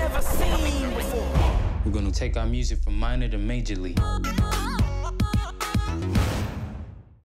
never seen before. We're gonna take our music from minor to major league.